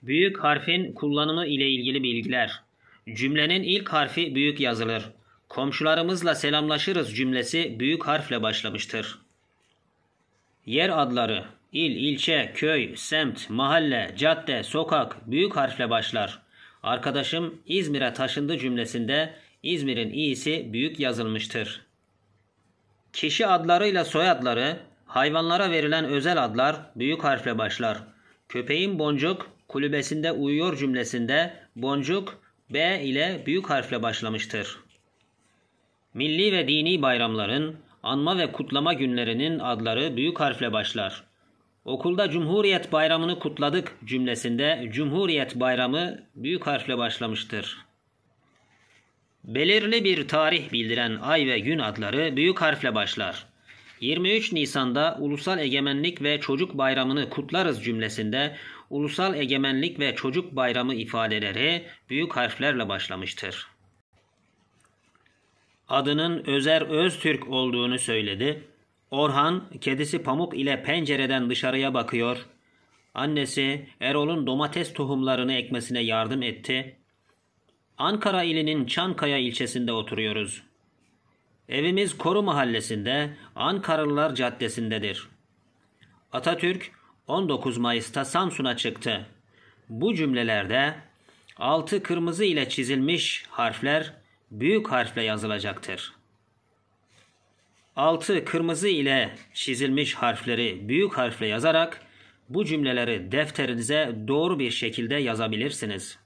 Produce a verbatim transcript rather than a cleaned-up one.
Büyük harfin kullanımı ile ilgili bilgiler. Cümlenin ilk harfi büyük yazılır. Komşularımızla selamlaşırız cümlesi büyük harfle başlamıştır. Yer adları, il, ilçe, köy, semt, mahalle, cadde, sokak büyük harfle başlar. Arkadaşım İzmir'e taşındı cümlesinde İzmir'in i'si büyük yazılmıştır. Kişi adlarıyla soyadları, hayvanlara verilen özel adlar büyük harfle başlar. Köpeğin Boncuk kulübesinde uyuyor cümlesinde Boncuk B ile büyük harfle başlamıştır. Milli ve dini bayramların, anma ve kutlama günlerinin adları büyük harfle başlar. Okulda Cumhuriyet Bayramı'nı kutladık cümlesinde Cumhuriyet Bayramı büyük harfle başlamıştır. Belirli bir tarih bildiren ay ve gün adları büyük harfle başlar. yirmi üç Nisan'da Ulusal Egemenlik ve Çocuk Bayramı'nı kutlarız cümlesinde Ulusal Egemenlik ve Çocuk Bayramı ifadeleri büyük harflerle başlamıştır. Adının Özer Öztürk olduğunu söyledi. Orhan, kedisi Pamuk ile pencereden dışarıya bakıyor. Annesi Erol'un domates tohumlarını ekmesine yardım etti. Ankara ilinin Çankaya ilçesinde oturuyoruz. Evimiz Koru Mahallesi'nde, Ankaralılar Caddesi'ndedir. Atatürk on dokuz Mayıs'ta Samsun'a çıktı. Bu cümlelerde altı kırmızı ile çizilmiş harfler büyük harfle yazılacaktır. Altı kırmızı ile çizilmiş harfleri büyük harfle yazarak bu cümleleri defterinize doğru bir şekilde yazabilirsiniz.